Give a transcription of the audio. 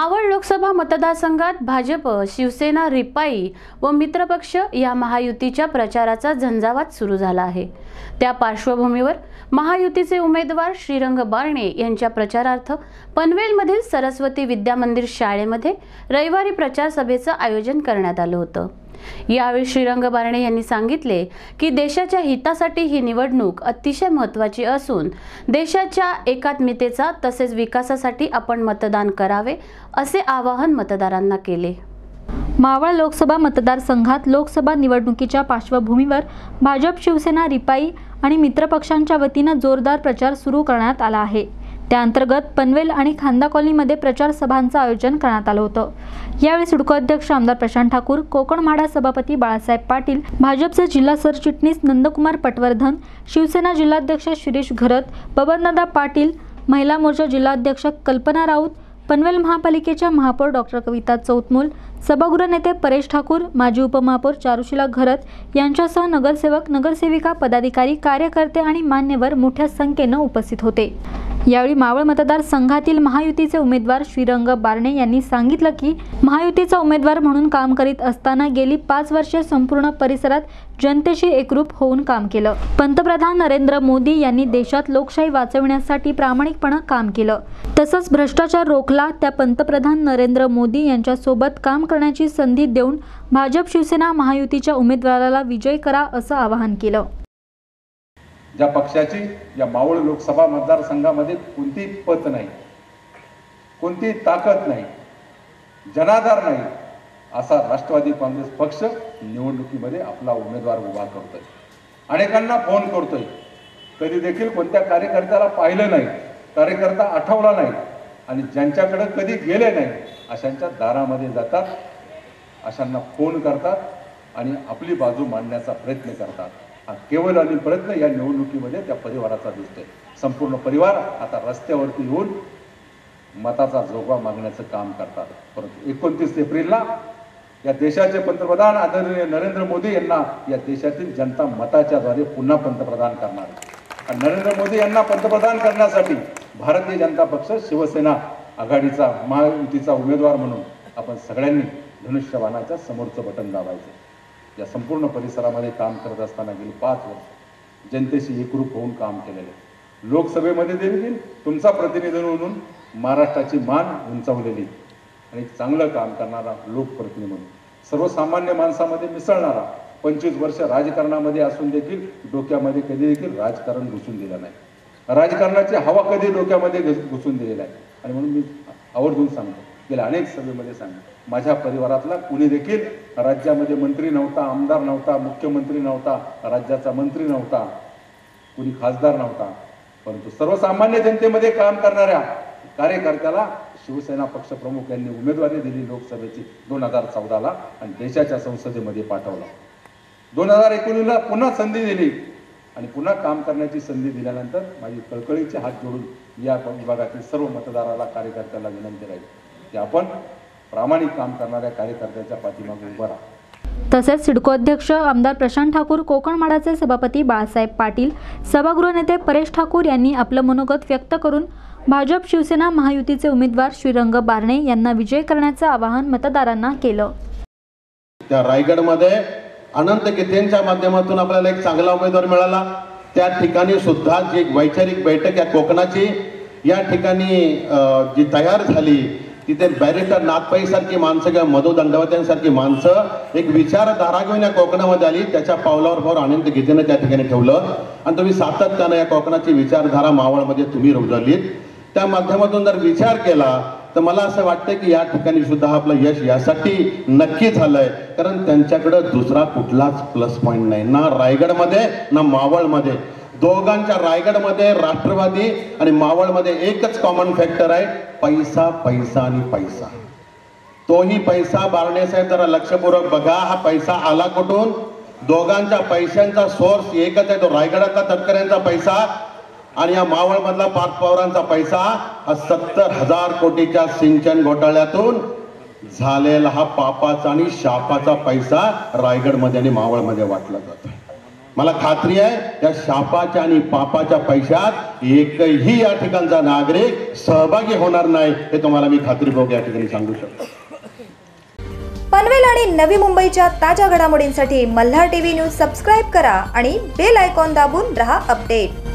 मावळ लोकसभा मतदारसंघात भाजप, शिवसेना, रिपाई व मित्रपक्ष या महायुतीच्या प्रचाराचा झंझावात सुरू झाला आहे। त्या पार्श्वभूमीवर महायुतीचे उमेदवार श्रीरंग बारणे यांच्या प्रचारार्थ पनवेलमधील सरस्वती विद्या मंदिर शाळेमध्ये रविवारी प्रचार सभेचं आयोजन करण्यात आलं होतं। यावेळी श्रीरंग बारणे यांनी सांगितले की देशाच्या हितासाठी ही निवडणूक अतिशय महत्त्वाची असून देशाच्या एकात्मतेचा तसेच विकासासाठी आपण मतदान करावे असे आवाहन मतदारांना केले। मावळ लोकसभा मतदारसंघात लोकसभा निवडणुकीच्या पार्श्वभूमीवर भाजप, शिवसेना, रिपाई आणि मित्रपक्षांच्या वतीने जोरदार प्रचार सुरू करण्यात आला आहे। त्या अंतर्गत पनवेल आणि खांदा कॉलनीमध्ये प्रचार सभांचं आयोजन करण्यात आलं होतं। यावेळी सिडको अध्यक्ष आमदार प्रशांत ठाकूर, कोकण म्हाडा सभापती बाळासाहेब पाटील, भाजपचे जिल्हा सरचिटणीस नंदकुमार पटवर्धन, शिवसेना जिल्हाध्यक्ष शिरीष घरत, बबनदादा पाटील, महिला मोर्चा जिल्हाध्यक्ष कल्पना राऊत, पनवेल महापालिकेच्या महापौर डॉक्टर कविता चौतमोल, सभागृह नेते परेश ठाकूर, माजी उपमहापौर चारुशीला घरत यांच्यासह नगरसेवक, नगरसेविका, पदाधिकारी, कार्यकर्ते आणि मान्यवर मोठ्या संख्येने उपस्थित होते। यावेळी मावळ मतदारसंघातील महायुतीचे उमेदवार श्रीरंग बारणे यांनी सांगितलं की महायुतीचा उमेदवार म्हणून काम करीत असताना गेली 5 वर्षे संपूर्ण परिसरात जनतेशी एकरूप होऊन काम केलं। पंतप्रधान नरेंद्र मोदी यांनी देशात लोकशाही वाचवण्यासाठी प्रामाणिकपणे काम केलं, तसंच भ्रष्टाचार रोखला। त्या पंतप्रधान नरेंद्र मोदी यांच्या सोबत काम करण्याची संधी देऊन भाजप, शिवसेना महायुतीच्या उमेदवाराला विजयी करा असं आवाहन केलं। ज्या पक्षाची या मावळ लोकसभा मतदारसंघामध्ये कोणती पत नाही, कोणती ताकद नाही, जनाधार नाही, असा राष्ट्रवादी काँग्रेस पक्ष निवडणुकीमध्ये आपला उमेदवार उभा करतोय। अनेकांना फोन करतोय, कधी देखील कोणत्या कार्यकर्त्याला पाहिलं नाही, कार्यकर्ता आठवला नाही आणि ज्यांच्याकडे कधी गेले नाही अशांच्या दारामध्ये जातात, अशांना फोन करतात आणि आपली बाजू मांडण्याचा प्रयत्न करतात। हा केवळ आणि प्रयत्न या निवडणुकीमध्ये त्या परिवाराचा दिसतोय। संपूर्ण परिवार आता रस्त्यावरती येऊन मताचा जोगवा मागण्याचं काम करतात। परंतु 29 एप्रिलला या देशाचे पंतप्रधान आदरणीय नरेंद्र मोदी यांना या देशातील जनता मताच्या द्वारे पुन्हा पंतप्रधान करणार आहे। नरेंद्र मोदी यांना पंतप्रधान करण्यासाठी भारतीय जनता पक्ष, शिवसेना आघाडीचा, महायुतीचा उमेदवार म्हणून आपण सगळ्यांनी धनुष्यबाणाच्या समोरचं बटन दाबायचं। या संपूर्ण परिसरामध्ये काम करत असताना गेली 5 वर्ष जनतेशी एकरूप होऊन काम केलेले। लोकसभेमध्ये देखील तुमचा प्रतिनिधी म्हणून महाराष्ट्राची मान उंचावलेली आणि चांगलं काम करणारा लोकप्रतिनिधी म्हणून सर्वसामान्य माणसामध्ये मिसळणारा, 25 वर्ष राजकारणामध्ये असून देखील डोक्यामध्ये कधी देखील राजकारण घुसून दिलं नाही, राजकारणाची हवा कधी डोक्यामध्ये घुसून दिलेली आहे। आणि म्हणून मी आवर्जून सांगतो, गेल्या अनेक सभेमध्ये सांगतो, माझ्या परिवारातला कुणी देखील राज्यामध्ये मंत्री नव्हता, आमदार नव्हता, मुख्यमंत्री नव्हता, राज्याचा मंत्री नव्हता, कुणी खासदार नव्हता, परंतु सर्वसामान्य जनतेमध्ये काम करणाऱ्या कार्यकर्त्याला शिवसेना पक्षप्रमुख यांनी उमेदवारी दिली लोकसभेची 2014ला आणि देशाच्या संसदेमध्ये पाठवला। 2019ला पुन्हा संधी दिली आणि पुन्हा काम करण्याची संधी दिल्यानंतर माझी कळकळीचे हात जोडून या विभागातील सर्व मतदाराला, कार्यकर्त्याला विनंती राहील की आपण प्रामाणिक काम करणाऱ्या कार्यकर्त्याच्या पाठीमागे उभा राहा। तसेच सिडको अध्यक्ष आमदार प्रशांत ठाकूर, कोकण म्हाडाचे सभापती बाळासाहेब पाटील, सभागृह नेते परेश ठाकूर यांनी आपलं मनोगत व्यक्त करून भाजप, शिवसेना महायुतीचे उमेदवार श्रीरंग बारणे यांना विजय करण्याचं आवाहन मतदारांना केलं। त्या रायगडमध्ये अनंत गीतेंच्या माध्यमातून आपल्याला एक चांगला उमेदवार मिळाला। त्या ठिकाणी सुद्धा जी वैचारिक बैठक या कोकणाची या ठिकाणी जी तयार झाली, तिथे बॅरिस्टर नाथपाई सारखी माणसं किंवा मधु दंडवत्यांसारखी माणसं एक विचारधारा घेऊन या कोकणामध्ये आली। त्याच्या पावलावर पाऊल अनंत गीतेनं त्या ठिकाणी ठेवलं आणि तुम्ही सातत्यानं या कोकणाची विचारधारा मावळमध्ये तुम्ही रुजवलीत। त्या माध्यमातून जर विचार केला तर मला असं वाटतं की या ठिकाणी सुद्धा आपलं यश यासाठी नक्की झालंय, कारण त्यांच्याकडे दुसरा कुठलाच प्लस पॉईंट नाही, ना रायगडमध्ये ना मावळमध्ये। दोघांच्या रायगडमध्ये राष्ट्रवादी आणि मावळमध्ये एकच कॉमन फॅक्टर आहे, पैसा, पैसा आणि पैसा। तोही पैसा बारणे साहेब जरा लक्षपूर्वक बघा, हा पैसा आला कुठून? दोघांच्या पैशांचा सोर्स एकच आहे, तो रायगडातला तटकऱ्यांचा पैसा आणि या मावळमधला पार्थ पवारांचा पैसा। हा 70,000 कोटीच्या सिंचन घोटाळ्यातून झालेला हा पापाचा आणि शापाचा पैसा रायगडमध्ये आणि मावळमध्ये वाटला जातो। मला खात्री आहे या शापाच्या आणि पापाच्या पैशात एकही या ठिकाणचा नागरिक सहभागी होणार नाही, हे तुम्हाला मी खात्रीपूर्वक या ठिकाणी सांगू शकतो. पनवेल आणि नवी मुंबईच्या ताज्या घडामोडींसाठी मल्हार टीव्ही न्यूज सबस्क्राईब करा आणि बेल आयकॉन दाबून रहा अपडेट.